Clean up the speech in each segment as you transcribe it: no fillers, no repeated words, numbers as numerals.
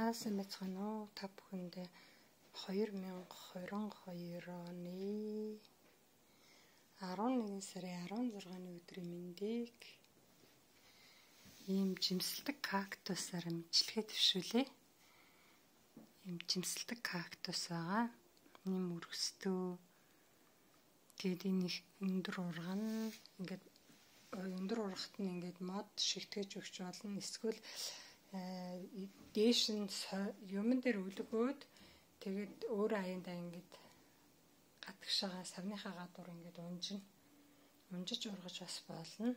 Сайн байцгаана уу? Та бүхэндээ 2022 оны 11 сарын 16-ны өдрийн мэндийг ийм жимсэлдэг кактусаар мэдлэгээ төвшүүлээ. Ийм жимсэлдэг кактус байгаа. Нэм өргөстөө. Тэгээд энэ их өндөр урган ингээд өндөр ургахт нь ингээд мод шигтгэж өгч болно. Эсвэл дээш нь юмн дээр үлгөөд тэгээд өөр аяндаа ингээд гадагшаага савныхаа гадуур ингээд унжиж ургаж бас болно.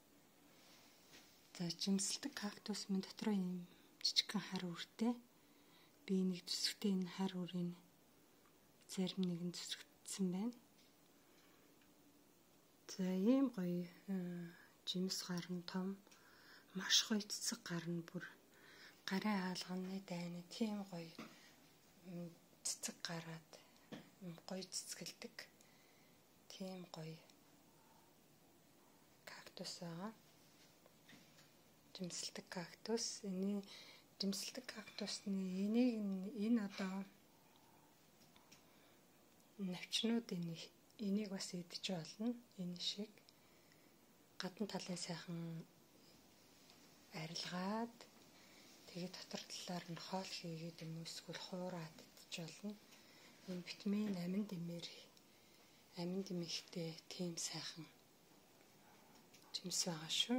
За жимсэлдэг кактус минь дотроо ийм жижигхэн хар үртэй. Би нэг зүсгтээ энэ хар үрийн зарим нэгэн зүсгтсэн байна. За ийм гоё жимс гарна том маш гоё цэцэг гарна бүр гарын хаалганы дайны тийм гоё цэцэг гараад гоё цэцгэлдэг тийм гоё кактус байгаа. Жимсэлдэг кактус. Энэ жимсэлдэг кактусны энэ одоо навчнууд энийг бас идэж болно. Энэ шиг гадна талын сайхан арилгаад тэгээд дотор талаар нь хоол хийгээд юм эсвэл хуураад идэж болно. Энэ витамин амин дэмэгтэй тийм сайхан жимс байгаа шүү.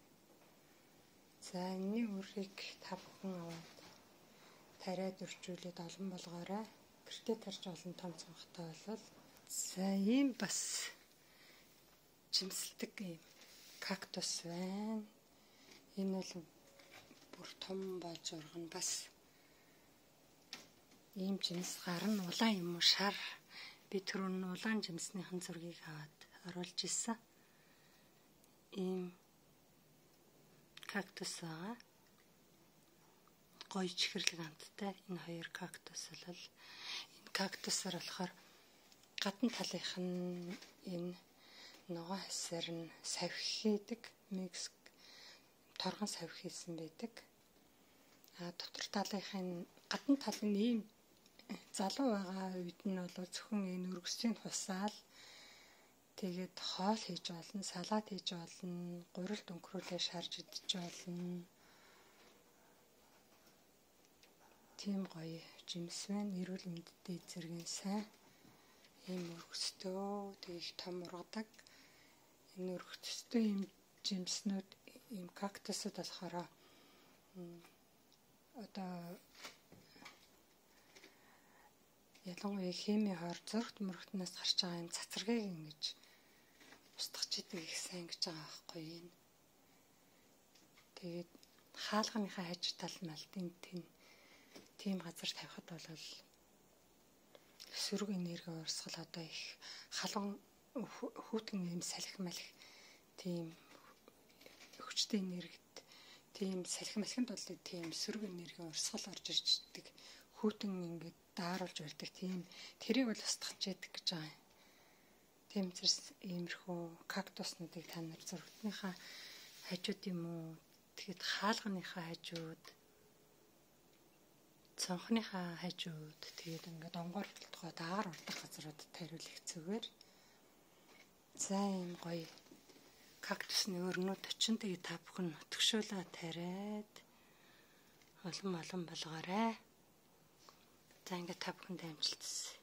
За энэний үрийг та бүхэн аваад тариад өрчүүлээд олон болгоорой. Гэртээ тарж олон том цонхтой болвол за ийм бас жимсэлдэг ийм кактус байна. Энэ бол бүр том болж ургана бас ийм жимс гарна улаан юм уу шар би түрүүн улаан жимснийхэн зургийг аваад оруулж ирсэн. Ийм кактус байгаа. Гоё чихэрлэг амттай энэ хоёр кактус бол энэ кактусаар болохоор гадна талынх нь энэ ногоон хасаар нь савх хийдэг микс торгон савх хийсэн байдаг. Дотор талынхын гадна тал нь ийм залуу байгаа үед нь бол зөвхөн энэ өргөсийн хусаал тэгээд хоол хийж болно, салат хийж болно, гурилд өнгөрүүлээ шарж идэж болно. Тийм гоё жимс байна. Эрүүл мэндэд зэргийн сайн. Ийм өргөстөө тэгээд том ургадаг. Энэ өргөстөө ийм жимснүүд ийм кактусд болохоор одоо ялангуяа хими хор зөрөгт мөрөгтнөөс гарч байгаа юм цацрагыг ингэж устгах идэг их сайн гэж байгаа байхгүй юм. Тэгээд хаалганыхаа хаж тал малтын тийм газар тавихад бол сөрөг энерги урсгал одоо их халуун хүүтэн юм салхи малх тийм хүчтэй энергид тийм салхи малхинд бол тийм сөрөг энерги урсгал орж ирдэг хүүтэн ингээд дааруулж барьдаг тийм тэрийг бол устгах идэг гэж байгаа юм. Тийм зэрс иймэрхүү кактуснуудыг та нар зургтныхаа хажууд юм уу тэгэхэд хаалганыхаа хажууд цонхныхаа хажууд тэгээд ингээд онгоор толгой даагаар урдах газруудад тариулах зүгээр. За ийм гоё кактусны өрнүүд очин тэгээд та бүхэн нутгшуулаа тариад олон болгоорой. За ингээд та бүхэнд амжилт хүсье.